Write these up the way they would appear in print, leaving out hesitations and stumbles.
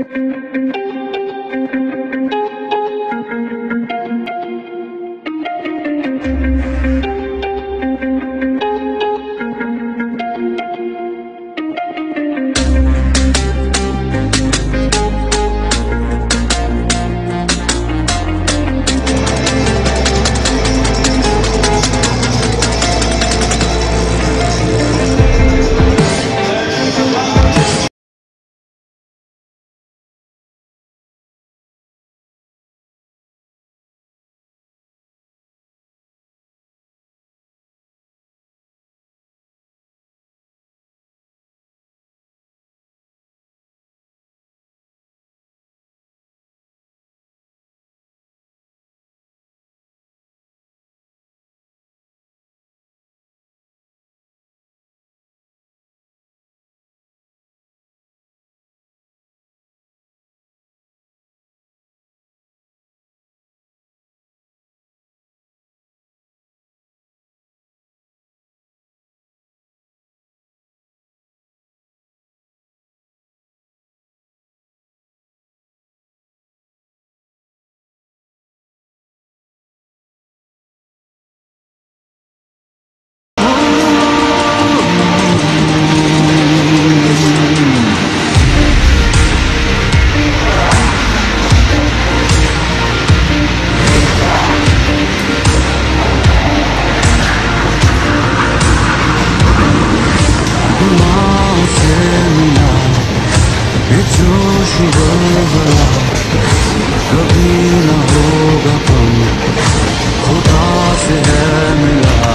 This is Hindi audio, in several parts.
कभी न होगा कम, खुदा से है मिला।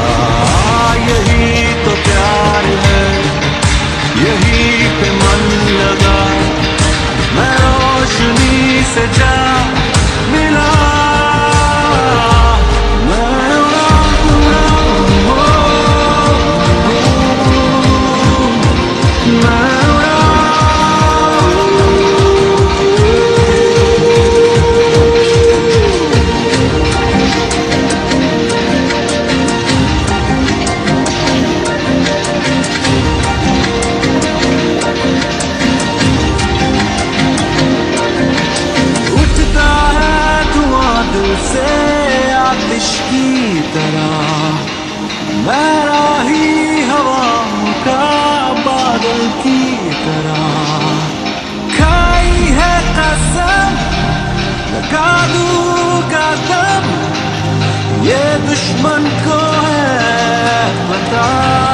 यही तो प्यार है, यही पे मन लगा, मैं रोशनी से जा मिला। आतिश की तरह मैं राही हवाओं का बादल की तरह, खाई है कसम लगा दूंगा दम, ये दुश्मन को है पता।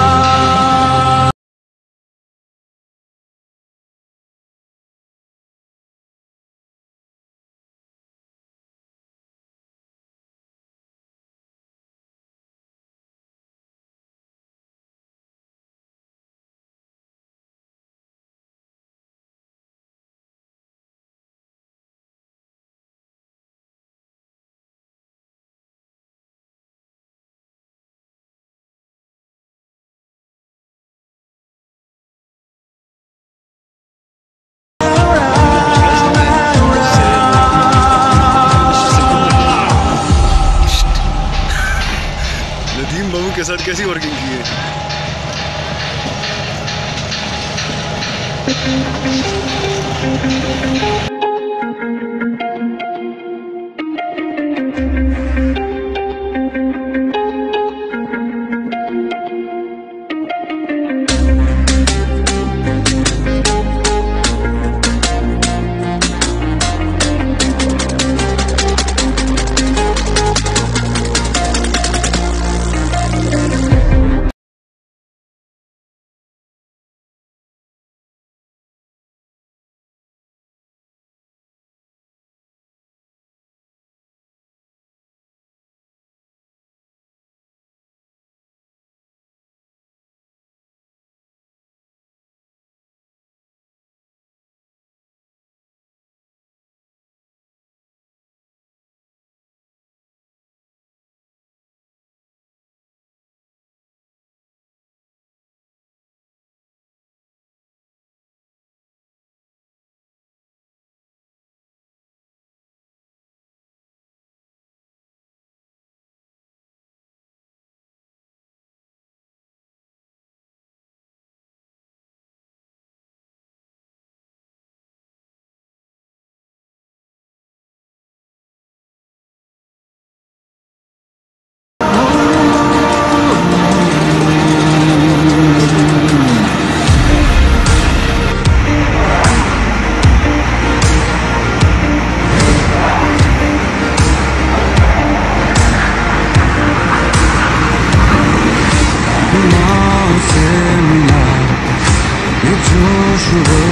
नदीम बाबू के साथ कैसी वर्किंग की है?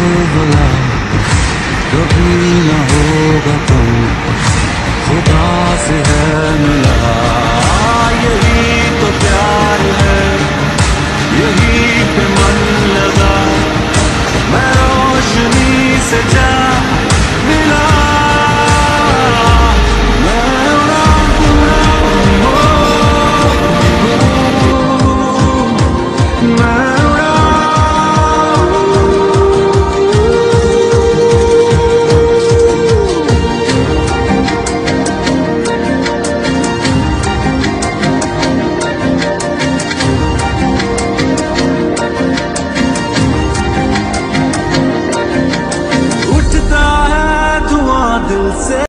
भला कभी न होगा कम, खुदा से है मिला। यही तो प्यार है, यही पे मन लगा, मैं रोशनी से जा मिला। मैं उड़ा उड़ा मैं उड़ा। उठता है धुआं दिल से,